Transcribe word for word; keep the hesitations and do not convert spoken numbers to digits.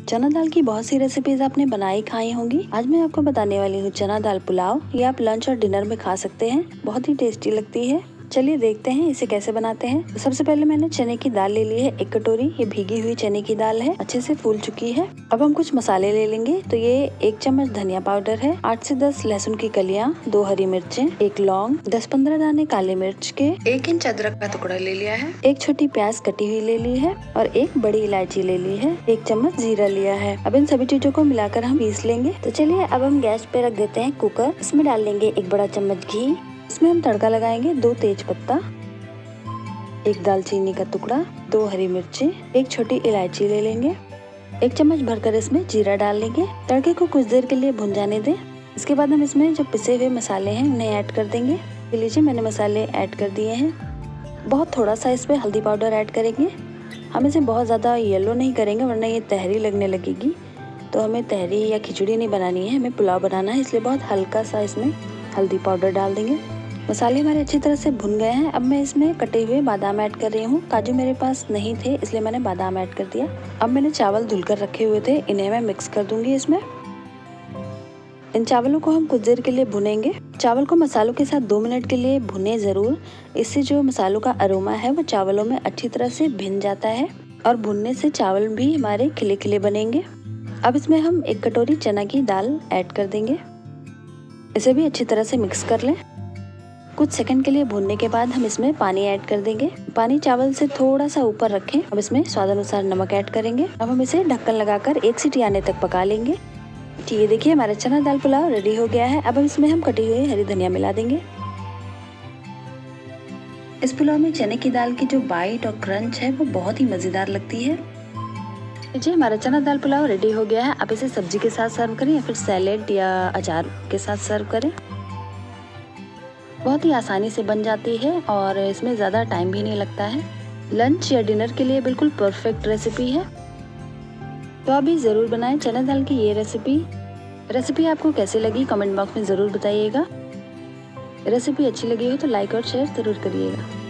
चना दाल की बहुत सी रेसिपीज आपने बनाई खाई होंगी। आज मैं आपको बताने वाली हूँ चना दाल पुलाव। ये आप लंच और डिनर में खा सकते हैं, बहुत ही टेस्टी लगती है। चलिए देखते हैं इसे कैसे बनाते हैं। तो सबसे पहले मैंने चने की दाल ले ली है एक कटोरी। ये भीगी हुई चने की दाल है, अच्छे से फूल चुकी है। अब हम कुछ मसाले ले लेंगे। तो ये एक चम्मच धनिया पाउडर है, आठ से दस लहसुन की कलियां, दो हरी मिर्चें, एक लौंग, दस पंद्रह दाने काले मिर्च के, एक इंच अदरक का टुकड़ा ले लिया है, एक छोटी प्याज कटी हुई ले ली है और एक बड़ी इलायची ले ली है, एक चम्मच जीरा लिया है। अब इन सभी चीजों को मिलाकर हम पीस लेंगे। तो चलिए अब हम गैस पे रख देते हैं कुकर। इसमें डाल लेंगे एक बड़ा चम्मच घी। इसमें हम तड़का लगाएंगे, दो तेज पत्ता, एक दालचीनी का टुकड़ा, दो हरी मिर्ची, एक छोटी इलायची ले लेंगे, एक चम्मच भरकर इसमें जीरा डाल लेंगे। तड़के को कुछ देर के लिए भुन जाने दें। इसके बाद हम इसमें जो पिसे हुए मसाले हैं उन्हें ऐड कर देंगे। ये लीजिए मैंने मसाले ऐड कर दिए हैं। बहुत थोड़ा सा इसमें हल्दी पाउडर ऐड करेंगे। हम इसे बहुत ज़्यादा येलो नहीं करेंगे वरना ये तहरी लगने लगेगी। तो हमें तहरी या खिचड़ी नहीं बनानी है, हमें पुलाव बनाना है, इसलिए बहुत हल्का सा इसमें हल्दी पाउडर डाल देंगे। मसाले हमारे अच्छी तरह से भुन गए हैं। अब मैं इसमें कटे हुए बादाम ऐड कर रही हूँ। काजू मेरे पास नहीं थे इसलिए मैंने बादाम ऐड कर दिया। अब मैंने चावल धुलकर रखे हुए थे, इन्हें मैं मिक्स कर दूंगी इसमें। इन चावलों को हम कुछ देर के लिए भुनेंगे। चावल को मसालों के साथ दो मिनट के लिए भुने ज़रूर। इससे जो मसालों का अरोमा है वो चावलों में अच्छी तरह से भिन जाता है और भुनने से चावल भी हमारे खिले खिले बनेंगे। अब इसमें हम एक कटोरी चना की दाल ऐड कर देंगे। इसे भी अच्छी तरह से मिक्स कर लें। कुछ सेकंड के लिए भूनने के बाद हम इसमें पानी ऐड कर देंगे। पानी चावल से थोड़ा सा ऊपर रखें। अब इसमें स्वाद अनुसार नमक ऐड करेंगे। अब हम इसे ढक्कन लगाकर एक सीटी आने तक पका लेंगे। ठीक है, देखिए हमारा चना दाल पुलाव रेडी हो गया है। अब हम इसमें हम कटी हुई हरी धनिया मिला देंगे। इस पुलाव में चने की दाल की जो बाइट और क्रंच है वो बहुत ही मजेदार लगती है। जी हमारा चना दाल पुलाव रेडी हो गया है। आप इसे सब्जी के साथ सर्व करें या फिर सैलेड या अचार के साथ सर्व करें। बहुत ही आसानी से बन जाती है और इसमें ज़्यादा टाइम भी नहीं लगता है। लंच या डिनर के लिए बिल्कुल परफेक्ट रेसिपी है। तो आप भी ज़रूर बनाएं चना दाल की ये रेसिपी। रेसिपी आपको कैसी लगी कमेंट बॉक्स में ज़रूर बताइएगा। रेसिपी अच्छी लगी हो तो लाइक और शेयर ज़रूर करिएगा।